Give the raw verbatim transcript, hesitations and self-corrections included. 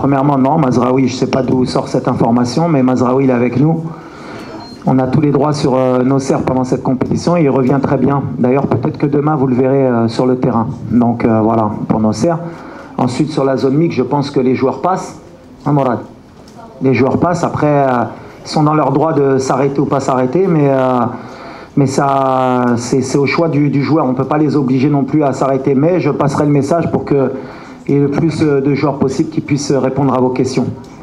premièrement, non, Mazraoui, je ne sais pas d'où sort cette information, mais Mazraoui, il est avec nous. On a tous les droits sur euh, Nasser pendant cette compétition et il revient très bien. D'ailleurs, peut-être que demain, vous le verrez euh, sur le terrain. Donc euh, voilà, pour Nasser. Ensuite, sur la zone mixte, je pense que les joueurs passent. Hein, Morad ? Les joueurs passent. Après, euh, ils sont dans leur droit de s'arrêter ou pas s'arrêter, mais, euh, mais ça, c'est au choix du, du joueur. On ne peut pas les obliger non plus à s'arrêter. Mais je passerai le message pour qu'il y ait le plus de joueurs possible qui puissent répondre à vos questions.